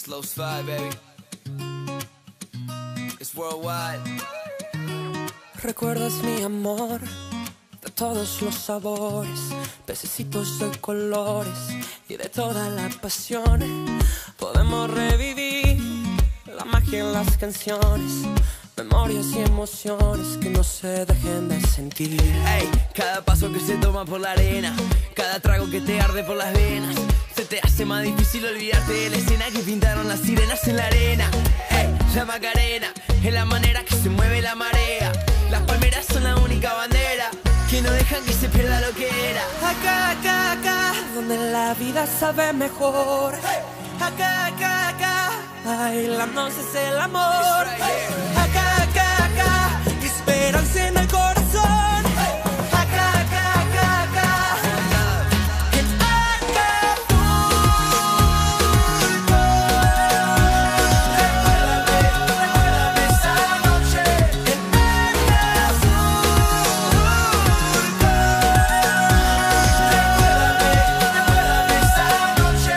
Flows 5, baby. It's worldwide. Recuerdas mi amor de todos los sabores, pececitos de colores y de toda la pasión. Podemos revivir la magia en las canciones, memorias y emociones que no se dejen de sentir. Ey, cada paso que se toma por la arena, cada trago que te arde por las venas, se te hace más difícil olvidarte de la escena que pintaron las sirenas en la arena. Ey, la Macarena es la manera que se mueve la marea. Las palmeras son la única bandera que no dejan que se pierda lo que era. Acá, acá, acá, donde la vida sabe mejor. Acá, acá, acá, bailándonos es el amor. Acá, acá, acá, esperanza en el corazón. Acá, acá, acá, acá, en Acapulco. Recuérdame esa noche en Acapulco. Recuérdame esa noche.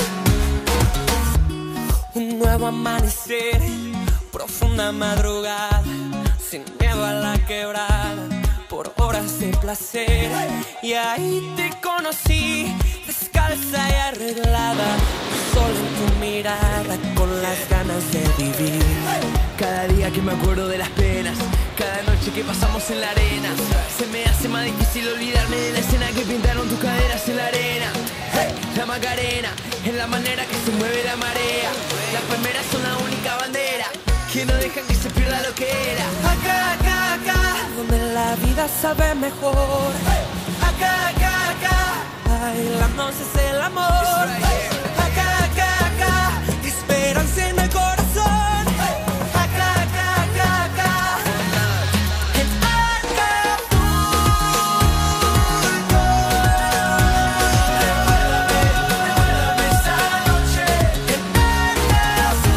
Un nuevo amanecer, profunda madrugada, sin miedo a la quebrada, por horas de placer. Y ahí te conocí, descalza y arreglada, solo en tu mirada, con las ganas de vivir. Cada día que me acuerdo de las penas, cada noche que pasamos en la arena, se me hace más difícil olvidarme de la escena que pintaron tus caderas en la arena. Hey, la Macarena es la manera que se mueve la marea. Las palmeras son la única bandera que no dejan que se pierda lo que era. Acá, acá, acá, donde la vida sabe mejor. Acá, acá, acá, bailándonos es el amor. Acá, acá, acá, esperanza en el corazón. Acá, acá, acá, acá, en Acapulco. Recuérdame esa noche en Acapulco.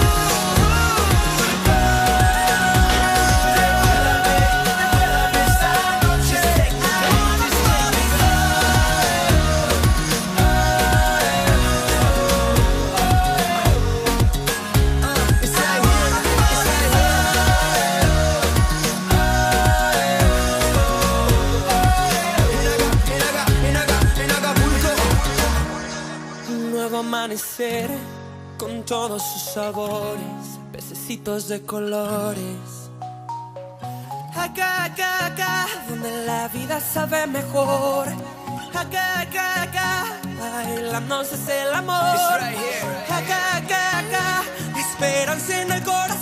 Recuérdame esa noche en Un nuevo amanecer con todos sus sabores, pececitos de colores. Acá, acá, acá, donde la vida sabe mejor. Acá, acá, acá, bailándonos es el amor. Acá, acá, acá, esperanza en el corazón.